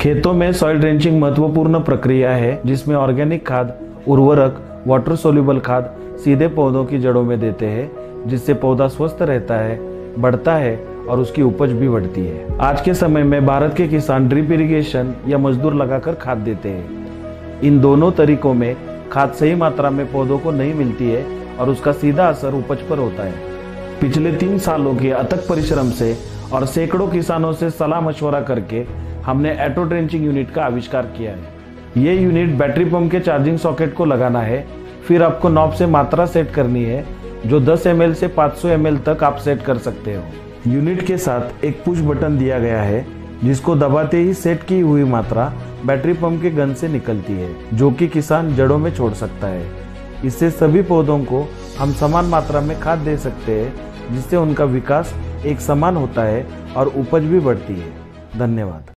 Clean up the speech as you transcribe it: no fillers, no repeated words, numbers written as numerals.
खेतों में soil drenching महत्वपूर्ण प्रक्रिया है जिसमें ऑर्गेनिक खाद, उर्वरक, वाटर सोल्यूबल खाद सीधे पौधों की जड़ों में देते हैं, जिससे पौधा स्वस्थ रहता है, बढ़ता है और उसकी उपज भी बढ़ती है। आज के समय में भारत के किसान ड्रिप इरिगेशन या मजदूर लगाकर खाद देते हैं। इन दोनों तरीकों में खाद सही मात्रा में पौधों को नहीं मिलती है और उसका सीधा असर उपज पर होता है। पिछले 3 सालों के अथक परिश्रम से और सैकड़ों किसानों से सलाह मशवरा करके हमने ऑटो ड्रेंचिंग यूनिट का आविष्कार किया है। ये यूनिट बैटरी पंप के चार्जिंग सॉकेट को लगाना है, फिर आपको नॉब से मात्रा सेट करनी है जो 10 ml से 500 ml तक आप सेट कर सकते हो। यूनिट के साथ एक पुश बटन दिया गया है जिसको दबाते ही सेट की हुई मात्रा बैटरी पंप के गन से निकलती है, जो कि किसान जड़ों में छोड़ सकता है। इससे सभी पौधों को हम समान मात्रा में खाद दे सकते हैं, जिससे उनका विकास एक समान होता है और उपज भी बढ़ती है। धन्यवाद।